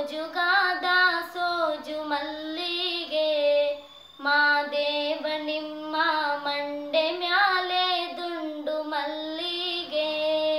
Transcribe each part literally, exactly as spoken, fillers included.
ಸೋಜುಗಾದ ಸೋಜು ಮಲ್ಲಿಗೆ ಮಾದೇವ ನಿಮ್ಮ ಮಂಡೆ ಮ್ಯಾಲೆ ದುಂಡು ಮಲ್ಲಿಗೆ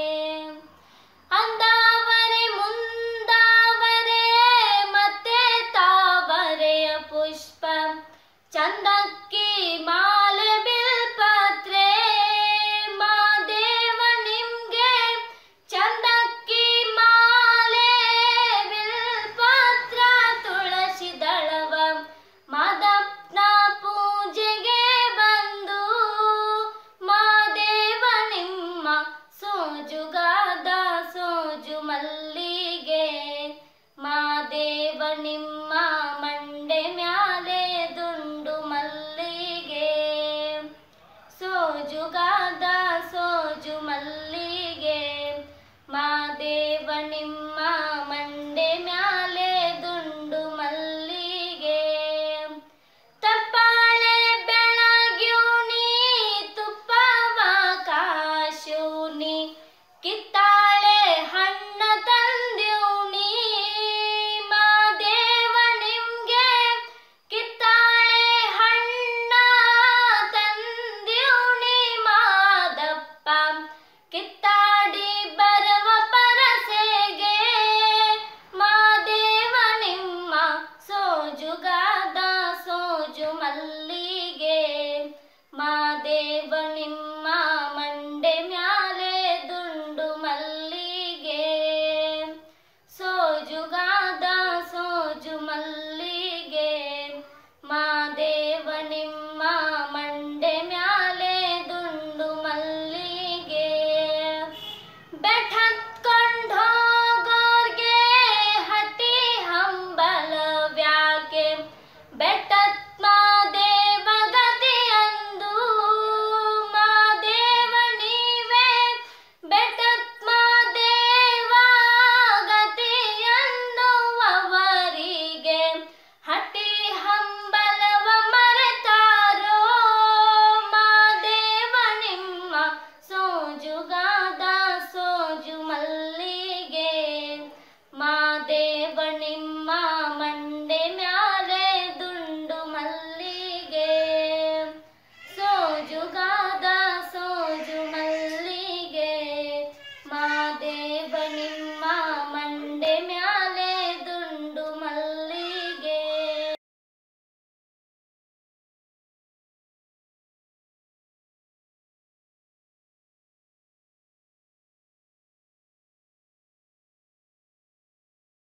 ಅಂದಾವರೆ ಮುಂದಾವರೆ ಮತ್ತೆ ತಾವರೆಯ ಪುಷ್ಪ ಚಂದಕ್ಕಿ ಮಾಲೆ ಬಿಲ್ಪತ್ರೆ ಮಾದೇವ ನಿಮ್ಗೆ ಚಂದಕ್ಕಿ ಮಾಲೆ ಬಿಲ್ಪತ್ರ ತುಳಸಿ ದಳವ ಮಾದಪ್ಪನ ಪೂಜೆಗೆ ಬಂದು ಮಾದೇವ ನಿಮ್ಮ ಸೋಜುಗಾದ ಸೋಜು ಮಲ್ಲಿಗೆ ಮಾದೇವ ನಿಮ್ಮ ಮಂಡೆ ಮ್ಯಾಲೆ ದುಂಡು ಮಲ್ಲಿಗೆ ಸೋಜುಗಾದ ಸೋಜು ಮಲ್ಲಿಗೆ ಮಾದೇವ ನಿಮ್ಮ ಮಂಡೆ ಮ್ಯಾಲೆ ದುಂಡು ಮಲ್ಲಿಗೆ ತಪ್ಪಾಳೆ ಬೆಳಗ್ಯೂನಿ ತುಪ್ಪವ ಕಾಶೂನಿ ಕಿತ್ತಾಳೆ ಹಣ್ಣ ತಂದ್ಯೂನಿ ಮಾದೇವ ನಿಮ್ಗೆ ಕಿತ್ತಾಳೆ ಹಣ್ಣ ತಂದ್ಯೂನಿ ಮಾದಪ್ಪ ಕಿತ್ತಾಡಿ ಬರವ ಪರಸೆಗೆ ಮಾದೇವ ನಿಮ್ಮ ಸೋಜುಗಾದ ಸೋಜು ಮಲ್ಲಿಗೆ ಮಾದೇವ ನಿಮ್ಮ ಮಂಡೆ ಮ್ಯಾಲೆ ದುಂಡು ಮಲ್ಲಿಗೆ ಸೋಜುಗಾದ